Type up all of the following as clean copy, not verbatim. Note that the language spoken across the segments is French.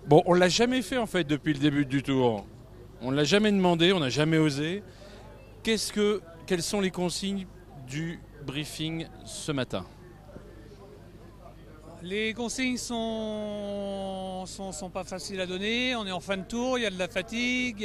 Bon, on l'a jamais fait en fait depuis le début du tour. On ne l'a jamais demandé, on n'a jamais osé. Quelles sont les consignes du briefing ce matin? Les consignes sont pas faciles à donner. On est en fin de tour, il y a de la fatigue,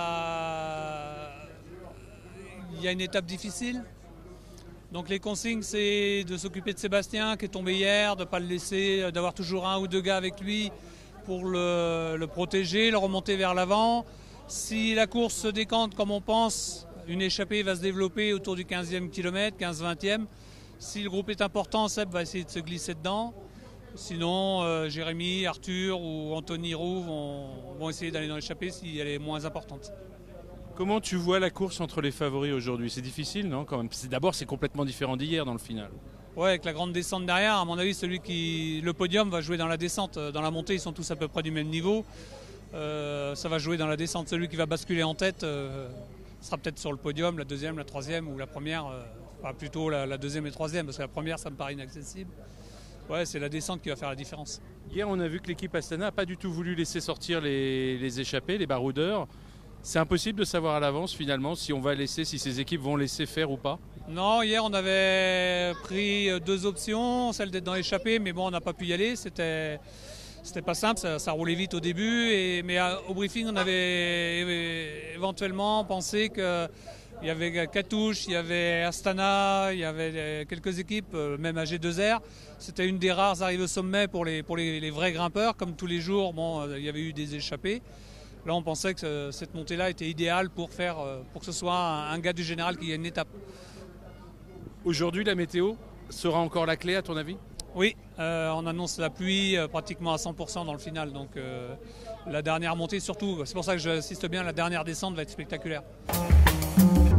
il y a une étape difficile. Donc les consignes, c'est de s'occuper de Sébastien qui est tombé hier, de ne pas le laisser, d'avoir toujours un ou deux gars avec lui pour le protéger, le remonter vers l'avant. Si la course se décante comme on pense, une échappée va se développer autour du 15e kilomètre, 15-20e. Si le groupe est important, Seb va essayer de se glisser dedans. Sinon, Jérémy, Arthur ou Anthony Roux vont essayer d'aller dans l'échappée si elle est moins importante. Comment tu vois la course entre les favoris aujourd'hui? C'est difficile, non, quand même? D'abord, c'est complètement différent d'hier dans le final. Ouais, avec la grande descente derrière, à mon avis, le podium va jouer dans la descente. Dans la montée, ils sont tous à peu près du même niveau. Ça va jouer dans la descente. Celui qui va basculer en tête sera peut-être sur le podium, la deuxième, la troisième ou la première. Plutôt la deuxième et troisième, parce que la première, ça me paraît inaccessible. Ouais, c'est la descente qui va faire la différence. Hier, on a vu que l'équipe Astana n'a pas du tout voulu laisser sortir les échappés, les baroudeurs. C'est impossible de savoir à l'avance finalement si on va laisser, si ces équipes vont laisser faire ou pas. Non, hier on avait pris deux options, celle d'être dans l'échappée, mais bon, on n'a pas pu y aller. C'était pas simple, ça roulait vite au début. Mais au briefing, on avait éventuellement pensé qu'il y avait Katouche, il y avait Astana, il y avait quelques équipes, même à G2R. C'était une des rares arrivées au sommet pour les vrais grimpeurs. Comme tous les jours, bon, il y avait eu des échappées. Là, on pensait que cette montée-là était idéale pour que ce soit un gars du général qui gagne une étape. Aujourd'hui, la météo sera encore la clé à ton avis? Oui, on annonce la pluie pratiquement à 100% dans le final. Donc la dernière montée surtout, c'est pour ça que j'insiste bien, la dernière descente va être spectaculaire.